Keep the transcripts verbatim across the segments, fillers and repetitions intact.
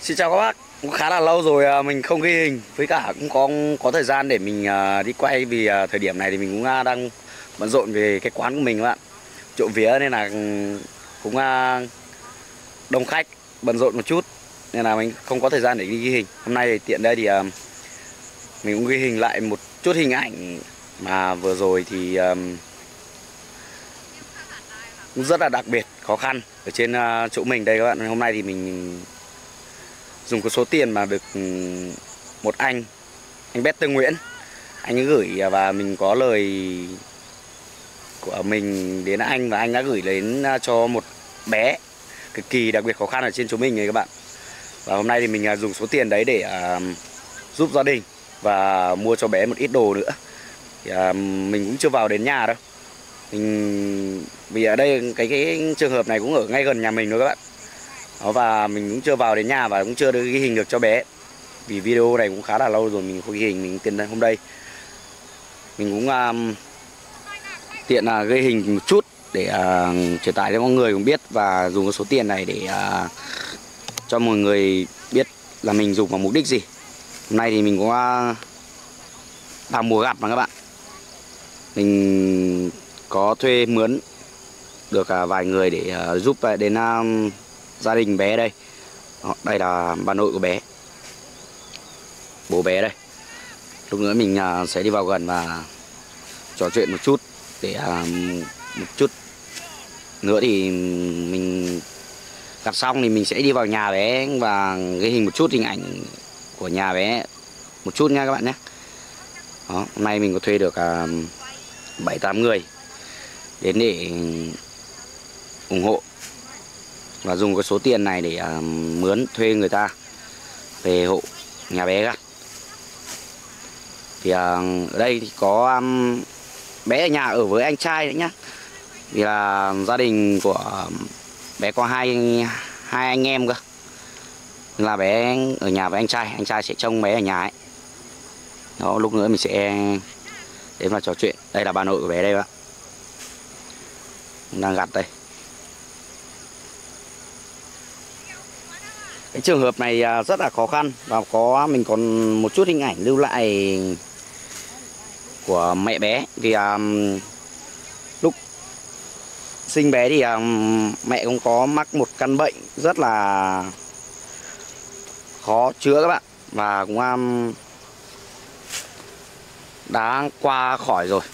Xin chào các bác, cũng khá là lâu rồi à, mình không ghi hình, với cả cũng có có thời gian để mình à, đi quay vì à, thời điểm này thì mình cũng à, đang bận rộn về cái quán của mình các bạn, trộm vía nên là cũng à, đông khách, bận rộn một chút nên là mình không có thời gian để đi ghi hình. Hôm nay thì tiện đây thì à, mình cũng ghi hình lại một chút hình ảnh mà vừa rồi thì à, cũng rất là đặc biệt khó khăn ở trên à, chỗ mình đây các bạn. Hôm nay thì mình dùng cái số tiền mà được một anh anh Better Nguyễn anh ấy gửi, và mình có lời của mình đến anh và anh đã gửi đến cho một bé cực kỳ đặc biệt khó khăn ở trên chỗ mình này các bạn. Và hôm nay thì mình dùng số tiền đấy để uh, giúp gia đình và mua cho bé một ít đồ nữa. Thì, uh, mình cũng chưa vào đến nhà đâu, mình vì ở đây cái cái trường hợp này cũng ở ngay gần nhà mình thôi các bạn. Đó, và mình cũng chưa vào đến nhà và cũng chưa được ghi hình được cho bé. Vì video này cũng khá là lâu rồi mình không ghi hình, mình tiền hôm đây mình cũng um, tiện là uh, ghi hình một chút để uh, truyền tải cho mọi người cũng biết, và dùng cái số tiền này để uh, cho mọi người biết là mình dùng vào mục đích gì. Hôm nay thì mình cũng uh, đang mùa gặt mà các bạn, mình có thuê mướn được uh, vài người để uh, giúp đến uh, gia đình bé đây. Đó, đây là bà nội của bé, bố bé đây. Lúc nữa mình uh, sẽ đi vào gần và trò chuyện một chút để uh, một chút nữa thì mình gặt xong thì mình sẽ đi vào nhà bé và ghi hình một chút hình ảnh của nhà bé một chút nha các bạn nhé. Đó, hôm nay mình có thuê được uh, bảy tám người đến để ủng hộ và dùng cái số tiền này để uh, mướn thuê người ta về hộ nhà bé gặt. Thì uh, ở đây thì có um, bé ở nhà ở với anh trai đấy nhá. Vì là gia đình của bé có hai hai anh em cơ, nên là bé ở nhà với anh trai, anh trai sẽ trông bé ở nhà ấy. Đó, lúc nữa mình sẽ đến và trò chuyện. Đây là bà nội của bé đây bạn, đang gặt đây. Cái trường hợp này rất là khó khăn và có mình còn một chút hình ảnh lưu lại của mẹ bé. Vì um, lúc sinh bé thì um, mẹ cũng có mắc một căn bệnh rất là khó chữa các bạn, và cũng um, đã qua khỏi rồi.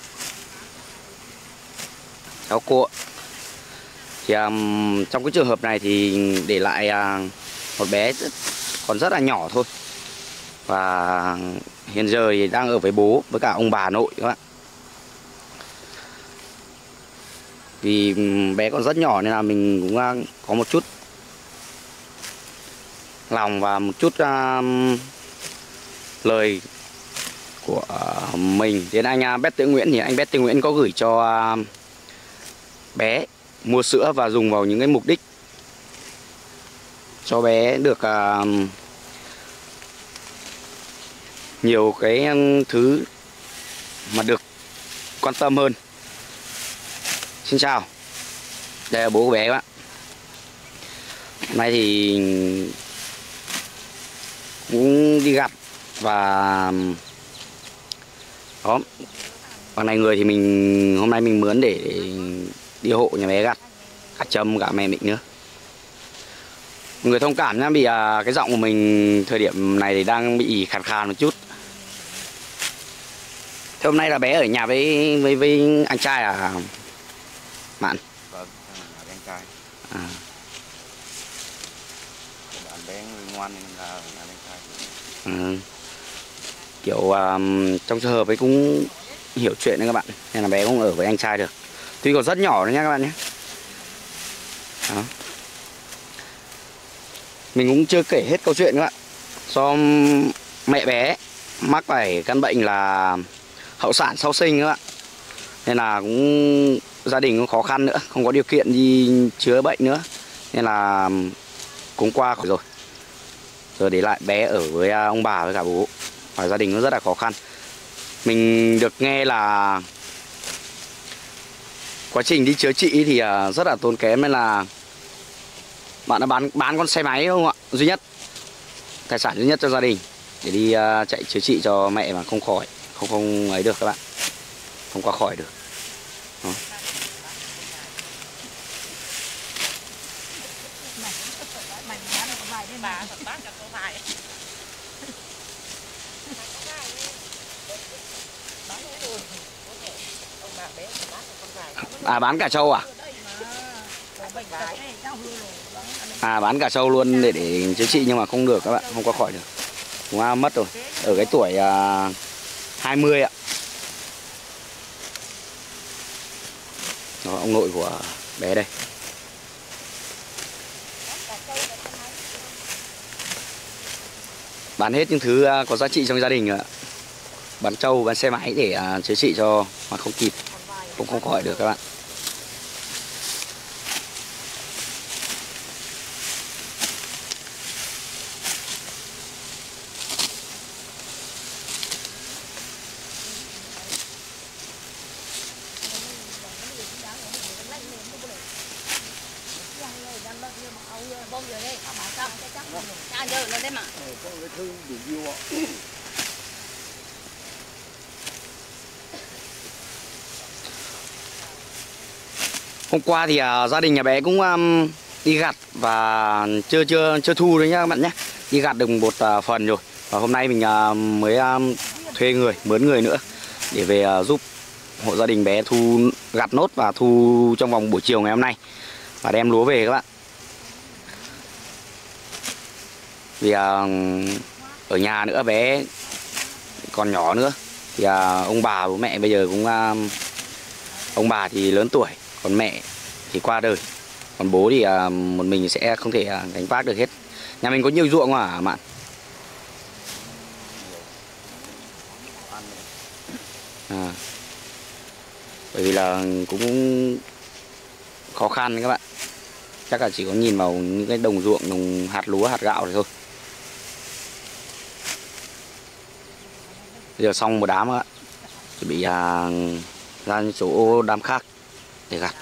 Cháu cô thì um, trong cái trường hợp này thì để lại uh, một bé rất, còn rất là nhỏ thôi, và hiện giờ thì đang ở với bố với cả ông bà nội các bạn. Vì bé còn rất nhỏ nên là mình cũng có một chút lòng và một chút uh, lời của uh, mình đến anh uh, Better Nguyễn. Thì anh Better Nguyễn có gửi cho uh, bé mua sữa và dùng vào những cái mục đích cho bé được uh, nhiều cái thứ mà được quan tâm hơn. Xin chào, đây là bố của bé các bạn. Hôm nay thì cũng đi gặp và đó, bằng này người thì mình hôm nay mình mướn để đi hộ nhà bé gặt, cả Trâm cả mẹ mình nữa. Người thông cảm nhá, vì à, cái giọng của mình thời điểm này thì đang bị khàn khàn một chút. Thế hôm nay là bé ở nhà với với với anh trai à Mạn? Vâng, ở với anh trai. À. Bạn bé người ngoan nên là ở nhà anh trai. Ừ. Kiểu um, trong trường hợp ấy cũng hiểu chuyện đấy các bạn, nên là bé cũng ở với anh trai được. Tuy còn rất nhỏ đấy nha các bạn nhé. Đó. Mình cũng chưa kể hết câu chuyện các bạn. Do mẹ bé mắc phải căn bệnh là hậu sản sau sinh các bạn, nên là cũng gia đình cũng khó khăn nữa, không có điều kiện đi chữa bệnh nữa, nên là cũng qua khỏi rồi. Rồi để lại bé ở với ông bà với cả bố, và gia đình nó rất là khó khăn. Mình được nghe là quá trình đi chữa trị thì rất là tốn kém, nên là bạn đã bán bán con xe máy không ạ? Duy nhất tài sản duy nhất cho gia đình để đi uh, chạy chữa trị cho mẹ mà không khỏi, không không ấy được các bạn, không qua khỏi được. Đó. À bán cả trâu à? À bán cả trâu luôn để để chữa trị nhưng mà không được các bạn, không qua khỏi được. Cũng à, mất rồi. Ở cái tuổi à, hai mươi ạ. Đó, ông nội của bé đây. Bán hết những thứ à, có giá trị trong gia đình rồi ạ. Bán trâu, bán xe máy để à, chữa trị cho mà không kịp, cũng không khỏi được các bạn. Hôm qua thì uh, gia đình nhà bé cũng um, đi gặt và chưa chưa chưa thu đấy nhá các bạn nhé. Đi gặt được một uh, phần rồi. Và hôm nay mình uh, mới um, thuê người, mướn người nữa để về uh, giúp hộ gia đình bé thu gặt nốt và thu trong vòng buổi chiều ngày hôm nay và đem lúa về các bạn. Vì uh, ở nhà nữa bé còn nhỏ nữa thì uh, ông bà bố mẹ bây giờ cũng uh, ông bà thì lớn tuổi, còn mẹ thì qua đời, còn bố thì uh, một mình sẽ không thể uh, gánh vác được hết. Nhà mình có nhiều ruộng không hả bạn? À, bởi vì là cũng khó khăn các bạn, chắc là chỉ có nhìn vào những cái đồng ruộng, đồng hạt lúa, hạt gạo thôi. Bây giờ xong một đám ạ, chuẩn bị uh, ra chỗ đám khác để gặt.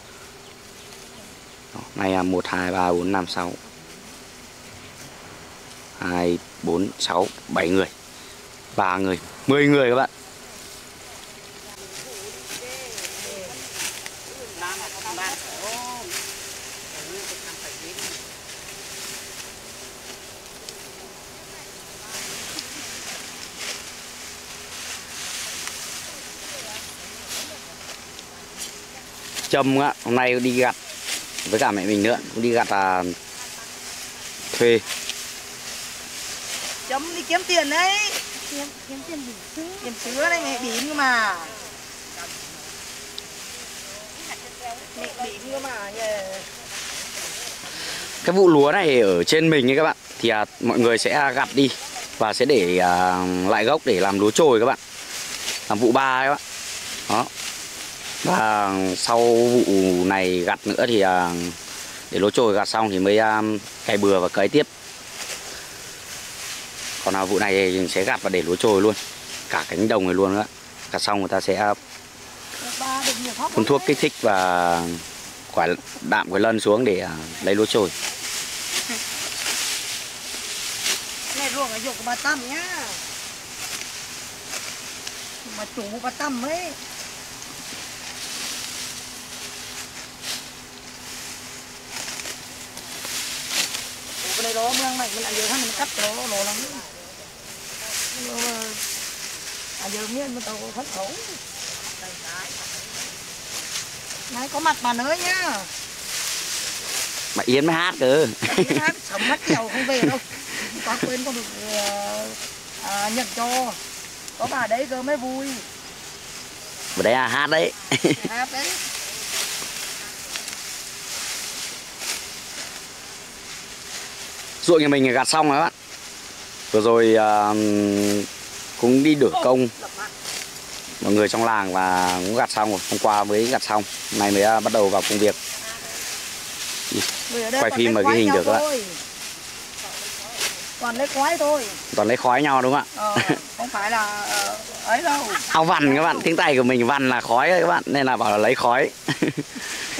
Này là một, hai, ba, bốn, năm, sáu, hai, bốn, sáu, bảy người, ba người, mười người các bạn. Trâm á, hôm nay đi gặt với cả mẹ mình nữa, cũng đi gặt là thuê. Chấm đi kiếm tiền đấy. Kiếm, kiếm tiền gì chứ? Tiền sứa đây mẹ bỉm cơ mà. Mẹ bỉm cơ mà. Yeah. Cái vụ lúa này ở trên mình ấy các bạn, thì à, mọi người sẽ gặt đi và sẽ để à, lại gốc để làm lúa chồi các bạn, làm vụ ba các bạn. Đó. Và sau vụ này gặt nữa thì à, để lúa chồi gặt xong thì mới à, cày bừa và cấy tiếp. Còn nào vụ này thì sẽ gặt và để lúa chồi luôn, cả cánh đồng này luôn đó. Gặt xong người ta sẽ phun thuốc kích thích và quả đạm cái lân xuống để uh, lấy lúa chồi. Này ruộng ở ruộng của bà Tâm nhá. Bà chủ bà Tâm ấy. Cái này đó mương này mình ăn giờ mình cắt đó nó lắm. À giờ miên mình tao thất khẩu. Này có mặt bà nữa nhá. Bà Yến mới hát cơ. Yến hát sống mất nhiều không về đâu. Có quên không được à, nhận cho. Có bà đấy cơ mới vui. Ở đây là hát đấy. Hát đấy. Ruộng nhà mình gặt xong rồi các bạn. Vừa rồi uh, cũng đi đổ công mọi người trong làng và cũng gặt xong rồi. Hôm qua mới gặt xong, hôm nay mới uh, bắt đầu vào công việc. Quay phim mà ghi hình được các bạn. Toàn lấy khói thôi. Toàn lấy khói nhau đúng không ạ? Ờ, không phải là uh, ấy đâu. Ao vằn các bạn, tiếng Tây của mình vằn là khói đấy các bạn, nên là bảo là lấy khói.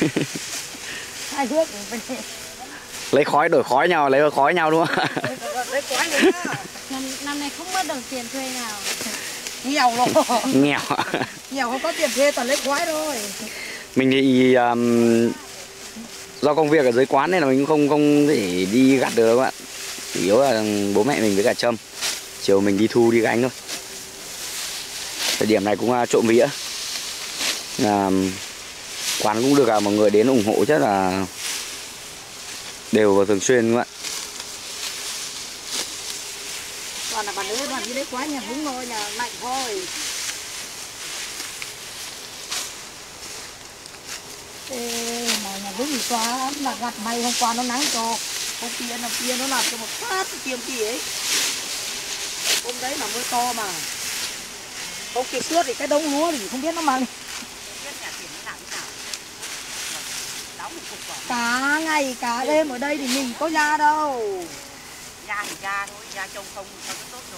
Hai thước. Lấy khói đổi khói nhau, lấy khói nhau đúng không ạ? Lấy quái rồi nhá. Năm, năm nay không mất đồng tiền thuê nào. Nghèo rồi. Nghèo. Nghèo không có tiền thuê toàn lấy quái thôi. Mình thì um, do công việc ở dưới quán nên là mình cũng không không thể đi gặt được đâu các bạn. Chủ yếu là bố mẹ mình với cả Trâm. Chiều mình đi thu đi gánh thôi. Thời điểm này cũng uh, trộm vía. À, quán cũng được uh, mọi người đến ủng hộ rất là đều và thường xuyên các bạn. Toàn là bà nữ đoàn đi lấy quái nhà vững thôi, nhà lạnh thôi. Ê, mà nhà vững thì xóa là gặt may hôm qua nó nắng cho. Hôm kia năm kia nó làm cho một phát kiềm gì ấy. Hôm đấy là mưa to mà. Hôm kia suốt thì cái đống lúa thì không biết nó mang. Cả ngày cả đêm ở đây thì mình có ra đâu. Ra thì ra thôi, ra trông không sao có tốt đâu.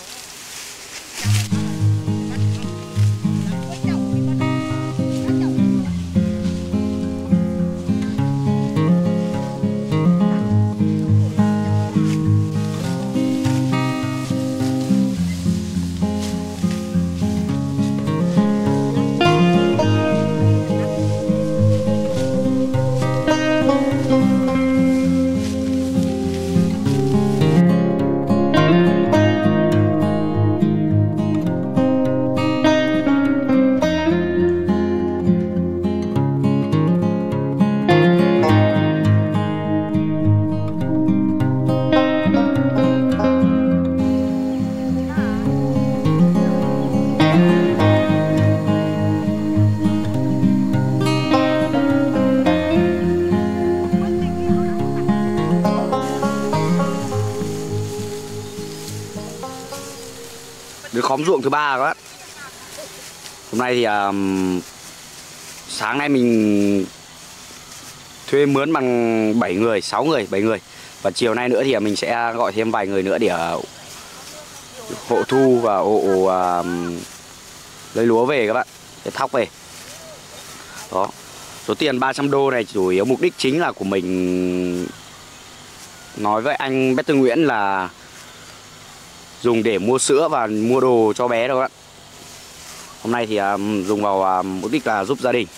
Đến khóm ruộng thứ ba các bạn. Hôm nay thì um, sáng nay mình thuê mướn bằng bảy người, sáu người, bảy người. Và chiều nay nữa thì mình sẽ gọi thêm vài người nữa để uh, hộ thu và hộ uh, lấy lúa về các bạn, để thóc về. Đó. Số tiền ba trăm đô này chủ yếu mục đích chính là của mình nói với anh Better Nguyễn là dùng để mua sữa và mua đồ cho bé đâu các bạn. Hôm nay thì um, dùng vào um, mục đích là giúp gia đình.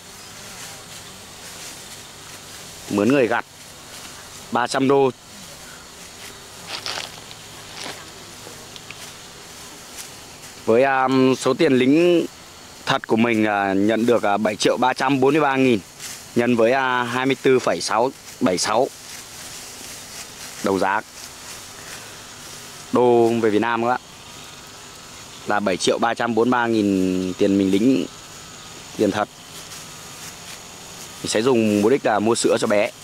Mướn người gặt ba trăm đô. Với um, số tiền lính thật của mình uh, nhận được uh, bảy triệu ba trăm bốn mươi ba nghìn nhân với uh, hai mươi tư phẩy sáu bảy sáu đầu giá đô về Việt Nam các bạn, là bảy triệu ba trăm bốn mươi ba nghìn tiền mình lính tiền thật. Mình sẽ dùng mục đích là mua sữa cho bé.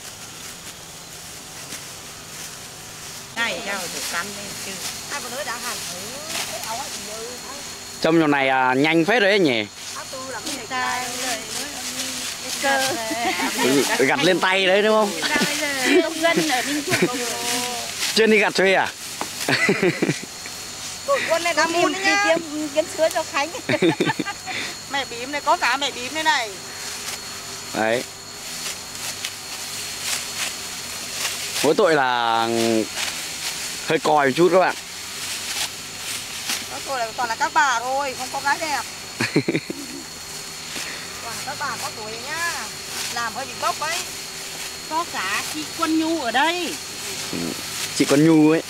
Này nhau được cắn lên chứ. Hai bà nữ đã hẳn thử cái áo ấy thì như Trông nhỏ này à, nhanh phết đấy nhỉ. áo tư là cái này Ta cơ. Gặt lên tay đấy đúng không? ta bây giờ công dân ở Ninh Thuận không rồi. Chuyên đi gặt thuê à? Đội quân này có Đi môn đấy nhá. kiếm kiếm sữa cho Khánh. Mẹ bím này, có cả mẹ bím đây này. Đấy. Mỗi tội là hơi còi một chút các bạn. Đó, tôi là toàn là các bà thôi, không có gái đẹp. Toàn là các bà có tuổi nhá. Làm hơi bị bốc ấy. Có cả chị Quân Nhu ở đây. Chị con Nhu ấy.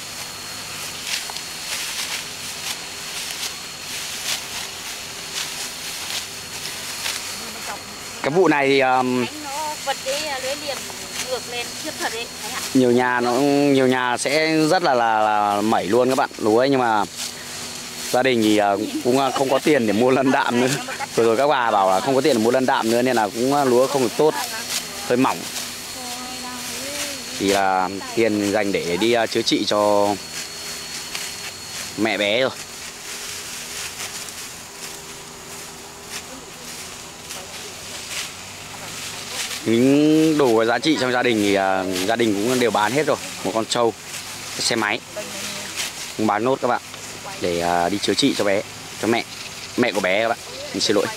Cái vụ này thì um, Khánh nó vật cái lưới liềm ngược lên khiếp thật đấy. Thấy ạ? nhiều nhà nó nhiều nhà sẽ rất là là, là mẩy luôn các bạn lúa ấy, nhưng mà gia đình thì uh, cũng uh, không có tiền để mua lân đạm nữa. Rồi rồi các bà bảo là không có tiền để mua lân đạm nữa nên là cũng uh, lúa không được tốt, hơi mỏng. Thì là uh, tiền dành để đi uh, chữa trị cho mẹ bé rồi. Những đồ có giá trị trong gia đình thì uh, gia đình cũng đều bán hết rồi. Một con trâu, xe máy cũng bán nốt các bạn, để uh, đi chữa trị cho bé, cho mẹ mẹ của bé các bạn. Mình xin lỗi.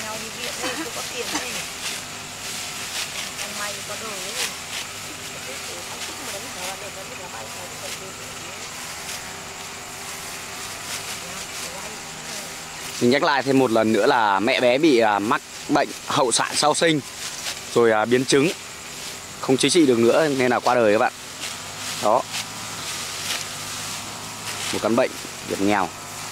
nghèo thì viện đây không có tiền đây. Còn mày có đồ ấy. Mình nhắc lại thêm một lần nữa là mẹ bé bị à, mắc bệnh hậu sản sau sinh, rồi à, biến chứng, không chữa trị được nữa nên là qua đời các bạn. Đó, một căn bệnh hiểm nghèo.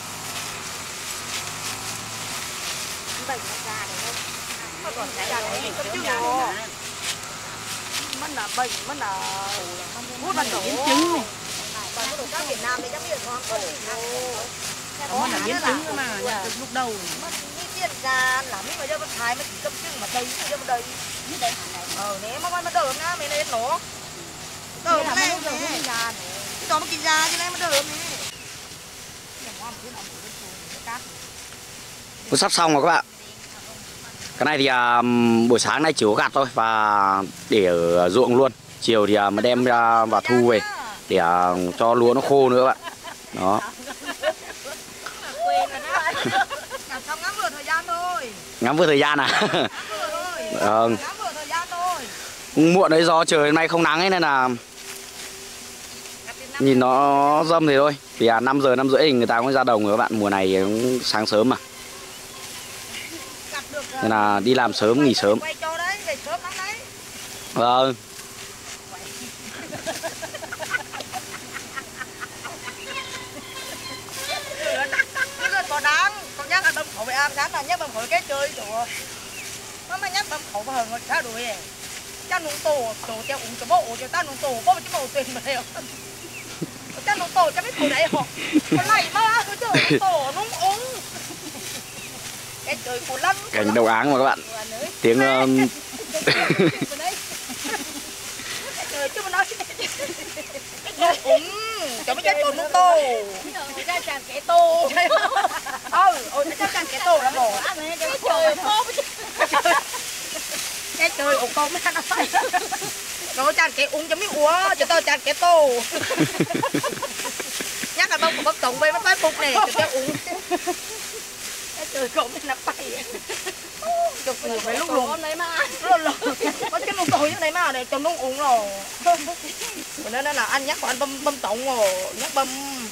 Bệnh nó ra đấy không? Nó còn cái ra đấy cấp chứng rồi. Mất là bệnh, mất là hút bằng biến chứng này. Còn cái đồ các Việt Nam thì chắc biết không? Mất là biến chứng mà lúc đầu. Mất đi tiền ra lắm mà giờ mất thái mới cấp chứng mà đầy giờ mà đầy. Như đây hẳn này. Ờ nếu mà mà đỡ nha mình lên nó. Đỡ mà lên rồi không ra nữa. Cái đó mà kinh ra cho nên mà đỡ nè. Cũng sắp xong rồi các bạn. Cái này thì à, buổi sáng nay chỉ có gặt thôi và để ở ruộng luôn. Chiều thì à, mà đem ra và thu về để à, cho lúa nó khô nữa các bạn. Đó. Xong ngắm vừa thời gian thôi. Ngắm vừa thời gian à? Ờ. Ngắm vừa thời gian thôi. Muộn đấy, do trời hôm nay không nắng ấy nên là nhìn nó dâm thì thôi. Vì à, năm giờ năm rưỡi thì người ta cũng ra đồng rồi các bạn. Mùa này cũng sáng sớm mà. Nên là đi làm sớm nghỉ sớm. Quay cho đấy, về sớm lắm đấy. Vâng. Còn đáng, còn nhắc là bấm khẩu về am sáng là nhắc bấm khẩu cái chơi rồi. Nó mà nhắc bấm khẩu vào hờn rồi sao đuổi vậy? Cha nung tổ, tổ theo uống cho bộ, cho ta nung tổ, có một cái bộ tuyển mà đều. Cha nung tổ cho biết tổ đấy họ. Còn này mà, cứ chơi nung tổ, nung uống. Cái trời của lắm. Cảnh đầu áng mà các bạn. Tiếng um... Trời chứ mà nói. Nung uống, cho biết cái tổ nung tổ. Ra chàng kẻ tô. Ừ, ôi chắc chắn cái tổ là bỏ. Cái trời khô. Cái trời ổ con mới ăn nó phải. Nó chàng cái uống cho biết uống, cho tao chàng cái tổ. Nhắc là bông của bác tổng về bắt bắt phục này, cho tao uống. Cái trời cậu mới nắp bay. Chụp phù phải lúc lùng. Luôn luôn. Có cái nung tồi như này mà để cho nung uống rồi. Cho nên là ăn nhắc của anh băm băm tổng rồi, nhắc băm.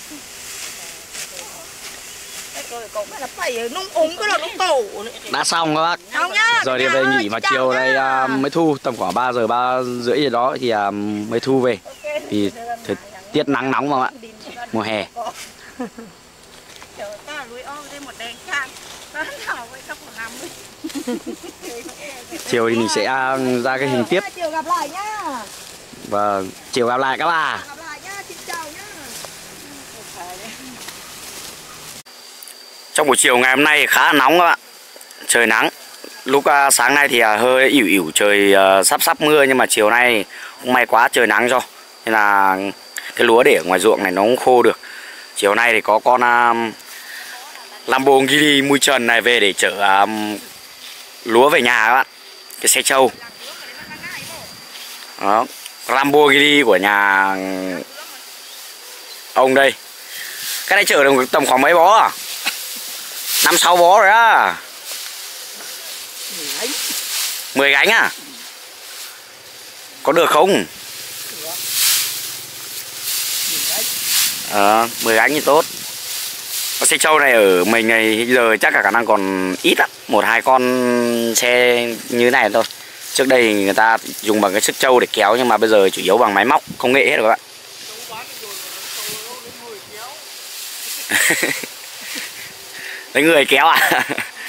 Rồi cậu mới là phải nung uống cái là nung tổ. Đã xong các bác. Xong nhá. Giờ đi về nghỉ vào chiều đây à, mới thu, tầm khoảng ba giờ ba rưỡi gì đó thì à, mới thu về. Vì thời tiết nắng nóng mà các bạn. Mùa hè. Chờ ta lùi ôm lên một đèn chan. Nó thảo với các một năm. Chiều thì mình sẽ à, ra cái hình tiếp. Chiều gặp lại nhá. Và chiều gặp lại các bà. Gặp lại nhá, xin chào nhá. Trong buổi chiều ngày hôm nay khá là nóng các bạn. Trời nắng. Lúc uh, sáng nay thì uh, hơi ỉu ỉu trời uh, sắp sắp mưa, nhưng mà chiều nay cũng may quá trời nắng cho. Nên là cái lúa để ở ngoài ruộng này nó cũng khô được. Chiều nay thì có con uh, Lamborghini mui trần này về để chở uh, lúa về nhà các bạn. Cái xe trâu. Đó. Lamborghini của nhà ông đây. Cái này chở được tầm khoảng mấy bó à? Năm sáu bó rồi á. Mười gánh à? Có được không? Ờ, mười gánh thì tốt. Con xe trâu này ở mình này giờ chắc cả khả năng còn ít á, một hai con xe như này thôi. Trước đây người ta dùng bằng cái sức trâu để kéo, nhưng mà bây giờ chủ yếu bằng máy móc công nghệ hết rồi các bạn. Lấy người kéo à?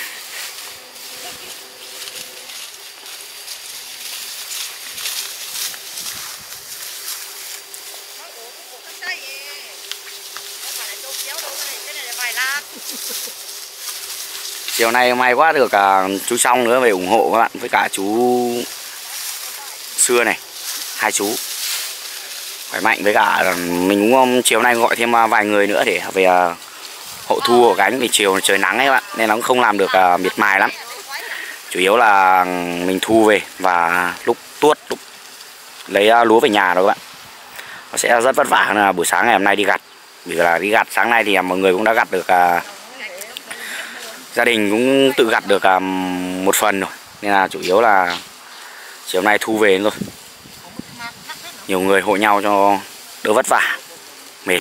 Chiều nay may quá được cả chú Song nữa về ủng hộ các bạn, với cả chú Xưa này, hai chú khỏe mạnh, với cả mình cũng chiều nay gọi thêm vài người nữa để về hộ thu của gánh, vì chiều trời nắng ấy các bạn, nên nó cũng không làm được miệt mài lắm. Chủ yếu là mình thu về và lúc tuốt lúc lấy lúa về nhà rồi các bạn. Nó sẽ rất vất vả là buổi sáng ngày hôm nay đi gặt, vì là đi gặt sáng nay thì mọi người cũng đã gặt được gia đình cũng tự gặt được à, một phần rồi, nên là chủ yếu là chiều nay thu về thôi. Nhiều người hộ nhau cho đỡ vất vả, mệt.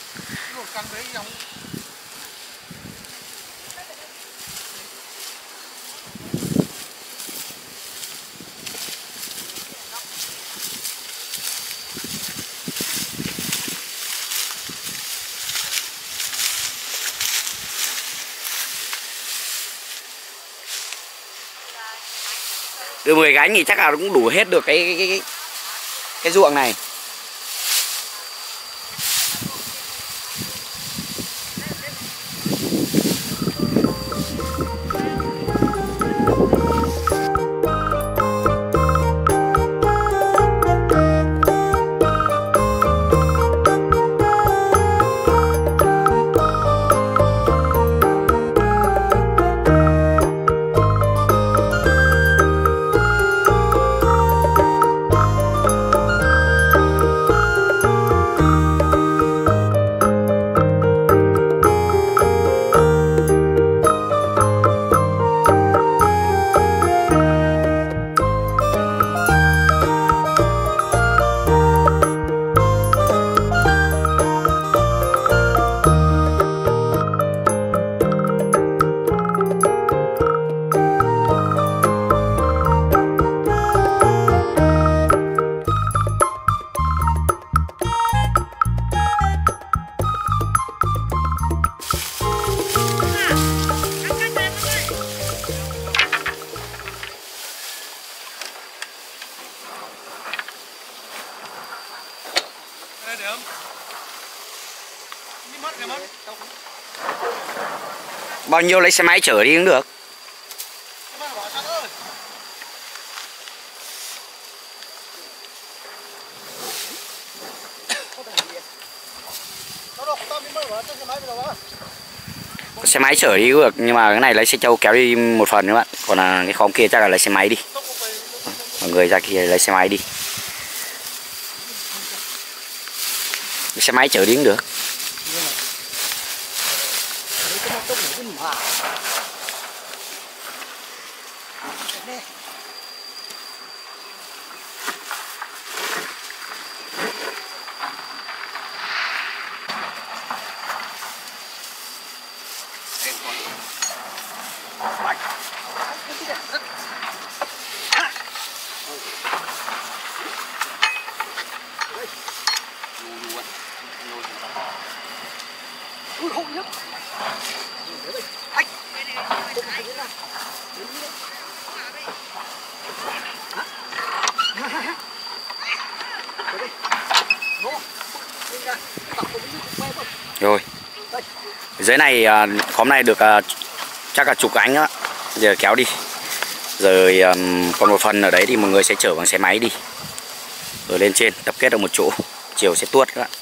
Từ mười gánh thì chắc là cũng đủ hết được cái cái cái, cái, cái ruộng này. Bao nhiêu lấy xe máy chở đi cũng được. Xe máy chở đi cũng được, nhưng mà cái này lấy xe trâu kéo đi một phần các bạn. Còn là cái khóm kia chắc là lấy xe máy đi. Mọi người ra kia lấy xe máy đi. Xe máy chở đi cũng được. Rồi dưới này khóm này được chắc là chục gánh đó, giờ kéo đi. Rồi còn một phần ở đấy thì mọi người sẽ chở bằng xe máy đi, rồi lên trên tập kết ở một chỗ, chiều sẽ tuốt các bạn.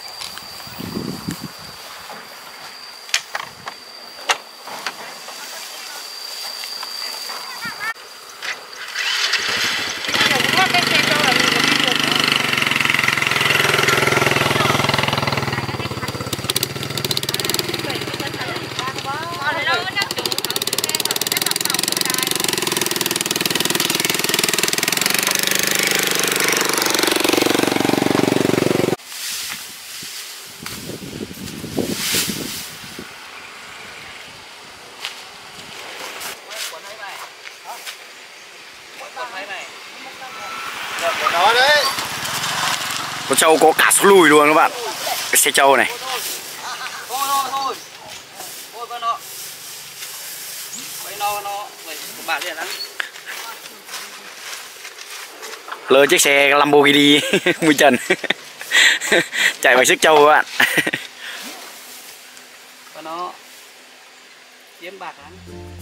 Con trâu có cả số lùi luôn các bạn. Cái xe trâu này. Thôi thôi thôi. Thôi con nó. Quay nó nó. Vậy bạn đi lắm. Lơ chiếc xe Lamborghini Mui Trần. Chạy bằng sức trâu các bạn. Con nó kiếm bạc lắm.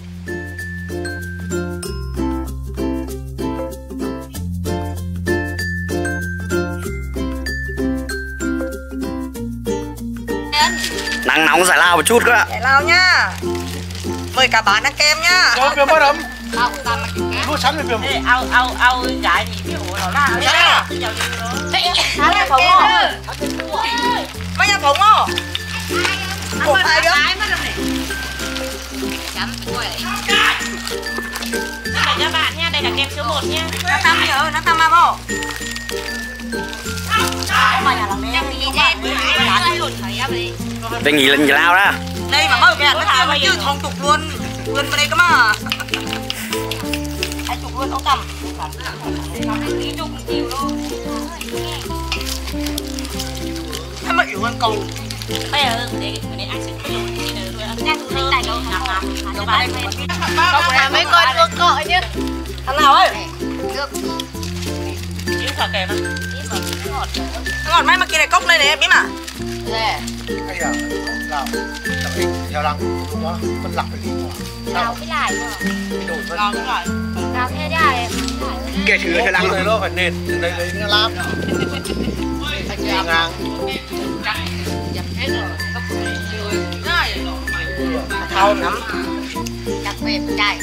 Nắng nóng giải lao một chút các bạn. Giải lao nhá. Mời cả bạn ăn kem nhá. Cho việc bắt đấm. Tao tao mà kìa. Mua sắm được việc. Ao ao ao giải gì cái ổ nó là nhá. Thả ra phụng không? Mấy nhà phụng không? Một hai đứa. Trái mất rồi này. chấm quẩy. Đây cho bạn nha, đây là kem số một nha. Nó tăm nhớ, nó tăm mà bộ. Mà nhà lằng Em nghĩ đen, hai hồn thấy em đi. Tôi nghĩ là nhà lao đó. Đây mà mơ kìa, nó thả vào chứ thòng tục luôn. Luôn vào đây cơ mà. Hai chục luôn, ông cầm. Tí chục chịu luôn. Thế mà yếu hơn cầu. Bây giờ để để anh sẽ có dùng cái này rồi. Anh tụi mình tài đâu ngắm ngắm. Các bạn Cậu là mấy con luôn cọi chứ. thằng nào ấy? Được. Chứ thằng kèm á. Tí mà ngọt. Ngọt mấy mà kia này cốc lên này em biết mà. Dạ. Bây giờ làm tập hình theo lăng đúng đó phân lọc phải lý Đào cái lại mà. cái đồ phân Ngon rồi. Đào thế dài. Kể thứ theo lăng rồi nó phải nền từ đây lấy nó làm ngang Dập hết rồi. Thâu lắm. Đặc biệt chạy.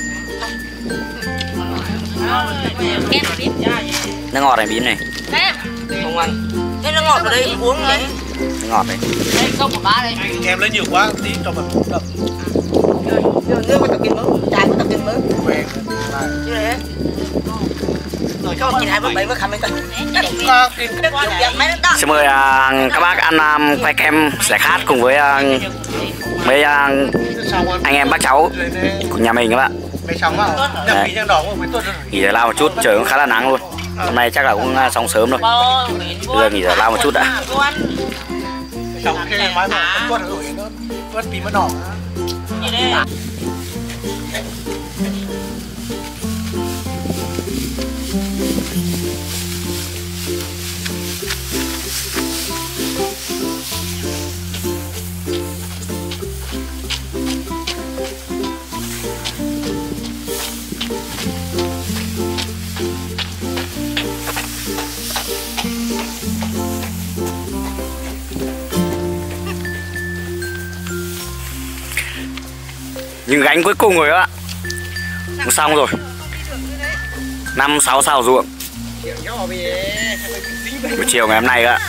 Kem mà biết. Nó ngọt này bím này. Em. Không ăn. Thế nó ngọt ở đây uống đấy. Nó ngọt này. Đây không của ba đây. em lấy nhiều quá tí cho phần đậm Nước nước mà tập kiên mớ, trái mà tập kiên mớ. về Chứ đấy. Rồi cho chị hai bữa bảy bữa khăm ấy coi. ca kinh Nước giặt mấy nó đắt. Xin mời à, các bác ăn um, khoai kem giải khát cùng với uh, mấy uh, anh em bác cháu của nhà mình các bạn. mấy cháu vào nhập ký trang đỏ với tuần Nghỉ giải lao một chút, trời cũng khá là nắng luôn. Hôm nay chắc là cũng uh, xong sớm rồi. Bây giờ nghỉ giải lao một chút đã. cháu cái máy mà tuần rồi nó tuần tí mất đỏ Gì đây? Nhưng gánh cuối cùng rồi các bạn. Cũng xong rồi. Năm sáu sào ruộng. Buổi chiều ngày hôm nay các bạn.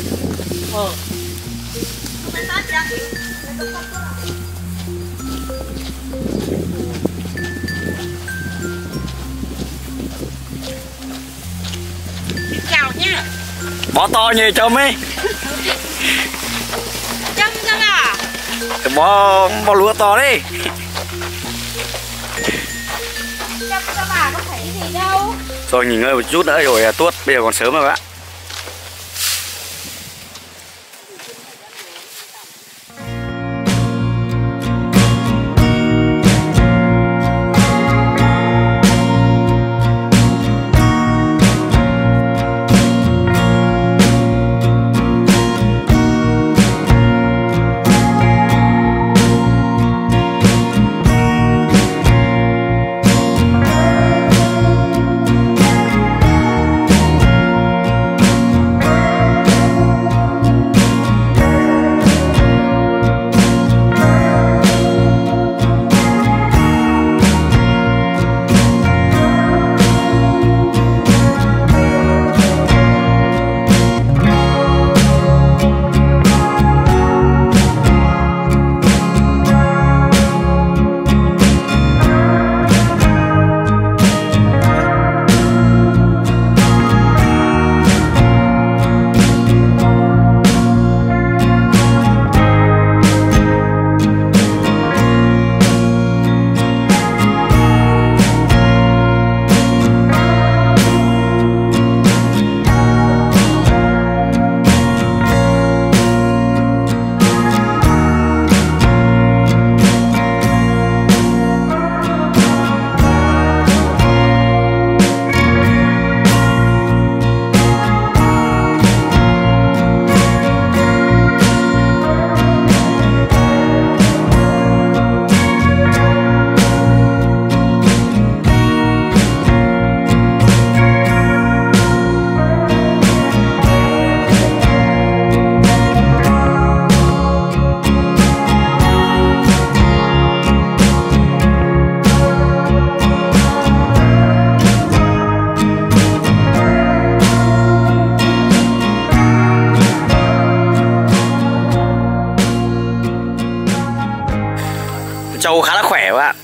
Chào nha. Bó to như chôm ấy. Chăm chăm à? Bó, bó lúa to đi. Chăm cho bà có thấy gì đâu. Rồi nghỉ ngơi một chút nữa rồi tuốt. Bây giờ còn sớm rồi các bạn.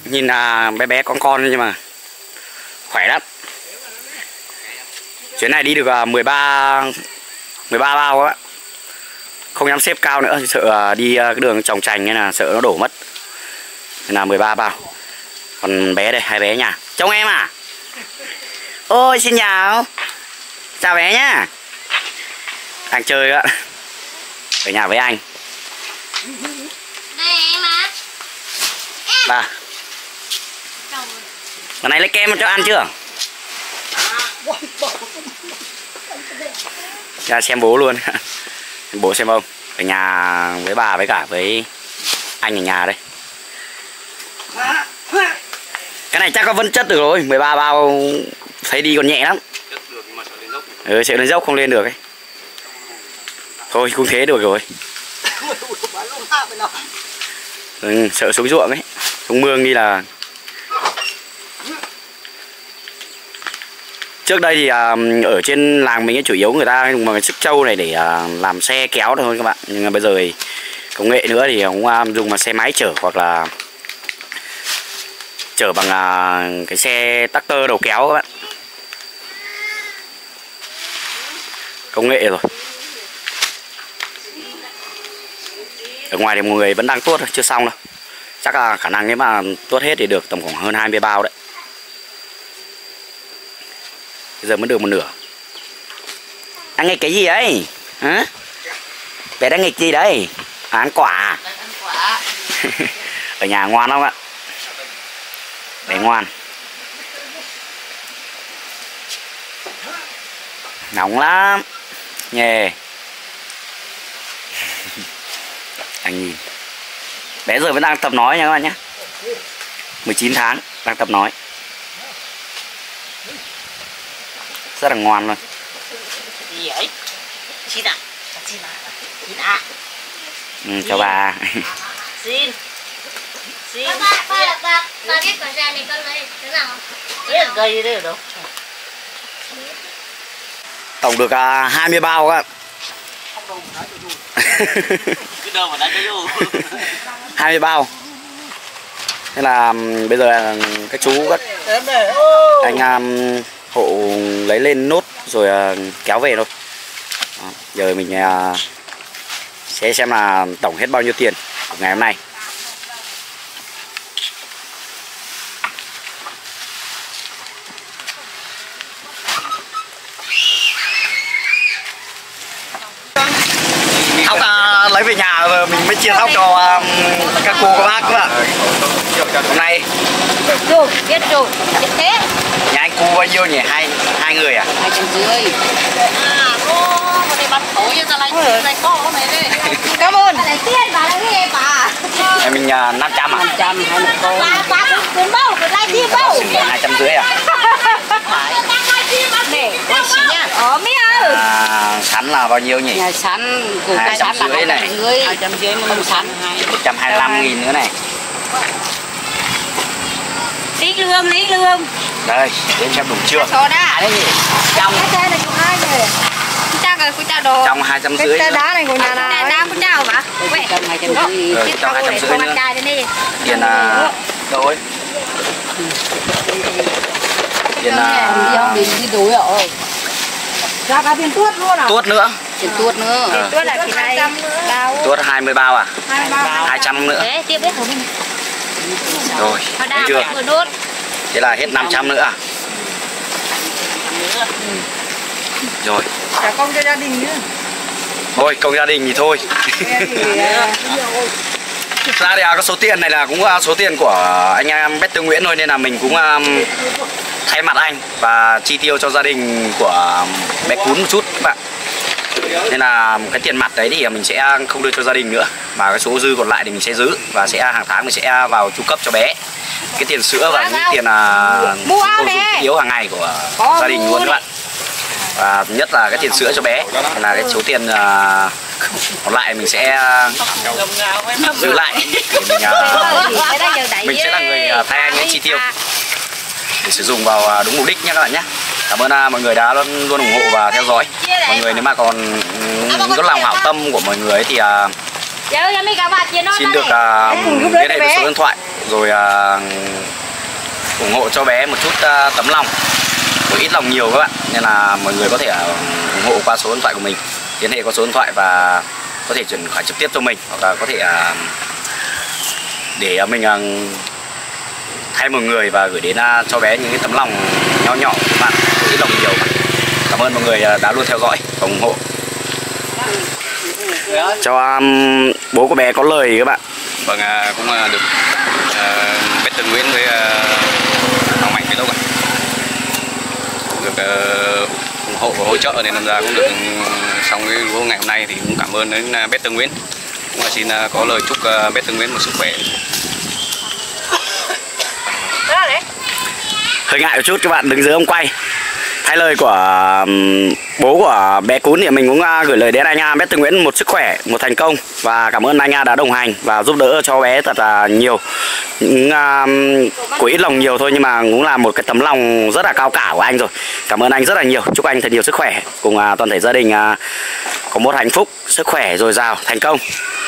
Nhìn là bé bé con con nhưng mà khỏe lắm. Chuyến này đi được mười ba mười ba bao á. Không dám xếp cao nữa, sợ đi cái đường trồng trành nên là sợ nó đổ mất. Nên là mười ba bao. Còn bé đây, hai bé nhà. Trông em à? Ôi xin chào. Chào bé nhá. Đang chơi á. Ở nhà với anh. Đây em ạ. Bà. Lần này lấy kem cho ăn chưa? Ra xem bố luôn. Bố xem ông. Ở nhà với bà với cả với anh ở nhà đây. Cái này chắc có vẫn chất được rồi. mười ba bao thấy đi còn nhẹ lắm. Ừ, sợ lên dốc không lên được ấy. Thôi cũng thế được rồi. Ừ, sợ xuống ruộng ấy. Xuống mương đi là. Trước đây thì à, ở trên làng mình chủ yếu người ta dùng bằng sức trâu này để à, làm xe kéo thôi các bạn. Nhưng mà bây giờ thì công nghệ nữa thì cũng à, dùng bằng xe máy chở hoặc là chở bằng à, cái xe tractor đầu kéo các bạn. Công nghệ rồi. Ở ngoài thì mọi người vẫn đang tuốt chưa xong đâu. Chắc là khả năng nếu mà tuốt hết thì được tầm khoảng hơn hai mươi bao đấy. Bây giờ mới được một nửa. Ăn nghịch cái gì đấy? Hả? Bé đang nghịch gì đấy? À, ăn quả. Ăn quả. Ở nhà ngoan không ạ? Bé ngoan. Nóng lắm. Nhè. Anh nhìn. Bé giờ vẫn đang tập nói nha các bạn nhé. mười chín tháng đang tập nói. Rất là ngoan luôn. Gì ấy? Xin ạ. Xin ạ. Xin ạ. Ừ, chào bà. Xin. Xin. Ba ba ba ba ba biết quả trà này con lấy thế nào không? Biết cây đấy ở đâu? Tổng được uh, hai mươi bao á. Cái đâu mà đánh cái đâu? hai mươi bao. Thế là um, bây giờ các chú các anh um, hộ lấy lên nốt rồi uh, kéo về thôi. Đó, giờ mình uh, sẽ xem là tổng hết bao nhiêu tiền của ngày hôm nay. Thóc uh, lấy về nhà rồi mình mới chia thóc cho uh, các cô các bác các bạn. Hôm nay Rồi, biết rồi, biết thế. nhà anh cu bao nhiêu nhỉ? Hai hai người à? Hai trăm rưỡi. À, cô mà đây bắt tối cho ta lấy này có này đây. Cảm ơn. Lấy tiền bà lấy nghe bà. Nhà mình uh, năm trăm à? năm trăm hai một cô. Bà bà cũng cuốn bao, cuốn lấy tiền bao. hai trăm rưỡi à? Để quay xí nhá. Ở mấy ơi. À, sắn là bao nhiêu nhỉ? Nhà sắn củ Hai cái trăm sắn là rưỡi này. hai trăm rưỡi. Hai trăm rưỡi một sắn. một trăm hai mươi lăm nghìn nữa này. Tính lương, lấy lương. Đây, đến xem đủ chưa? Số đã. Đấy nhỉ? Trong Cái chai này của ai rồi? Cô chào rồi, cô chào đồ. trong hai trăm rưỡi Cái nữa. đá này của nhà nào? Đá cô chào hả? Vậy. Trăm hai trăm rưỡi. Rồi, trong hai trăm rưỡi nữa. Chai đây đi. Tiền là đâu ấy? Tiền là Mình đi đối rồi. Ra cả tiền tuốt luôn à? tuốt nữa. Tiền tuốt nữa. À, Tôi là cái này. Bao. tuốt hai mươi bao à? hai mươi bao. hai trăm nữa. Thế, tiếp biết của mình. Rồi, Họ thấy đa chưa? vừa nốt. Thế là hết năm trăm nữa à? Rồi. Trả công cho gia đình nữa. Thôi, công gia đình thì thôi. Thực ra thì có số tiền này là cũng số tiền của anh em Better Nguyễn thôi, nên là mình cũng um, thay mặt anh và chi tiêu cho gia đình của bé Cún một chút các bạn. Nên là cái tiền mặt đấy thì mình sẽ không đưa cho gia đình nữa, và cái số dư còn lại thì mình sẽ giữ và sẽ hàng tháng mình sẽ vào chu cấp cho bé cái tiền sữa và những tiền là đồ dùng thiết yếu hàng ngày của gia đình luôn các bạn. Và nhất là cái tiền sữa cho bé là cái số tiền uh, còn lại mình sẽ uh, giữ lại để mình, uh, mình sẽ là người uh, thay anh ấy chi tiêu để sử dụng vào uh, đúng mục đích nhé các bạn nhé. Cảm ơn uh, mọi người đã luôn, luôn ủng hộ và theo dõi. Mọi người nếu mà còn um, có lòng hảo tâm của mọi người thì uh, xin được uh, liên hệ với số điện thoại rồi à, ủng hộ cho bé một chút à, tấm lòng, với ít lòng nhiều các bạn, nên là mọi người có thể ủng hộ qua số điện thoại của mình, liên hệ qua số điện thoại và có thể chuyển khoản trực tiếp cho mình, hoặc là có thể à, để mình à, thay một người và gửi đến à, cho bé những cái tấm lòng nho nhỏ của các bạn, với ít lòng nhiều. Cảm ơn mọi người đã luôn theo dõi và ủng hộ. Cho um, bố của bé có lời các bạn. Vâng, à, cũng à, được à, bé Tân Nguyễn với à, Hoàng Mạnh cái lúc này được à, ủng hộ và hỗ trợ nên làm ra cũng được xong cái lúa ngày hôm nay, thì cũng cảm ơn đến bé Tân Nguyễn, cũng là xin à, có lời chúc à, bé Tân Nguyễn một sức khỏe. Hơi ngại một chút các bạn, đứng dưới ông quay. Thay lời của um, bố của bé Cún thì mình cũng uh, gửi lời đến anh uh, bé Tân Nguyễn một sức khỏe, một thành công, và cảm ơn anh uh, đã đồng hành và giúp đỡ cho bé thật là uh, nhiều. Những uh, của ít lòng nhiều thôi nhưng mà cũng là một cái tấm lòng rất là cao cả của anh rồi. Cảm ơn anh rất là nhiều. Chúc anh thật nhiều sức khỏe cùng uh, toàn thể gia đình uh, có một hạnh phúc, sức khỏe dồi dào, thành công.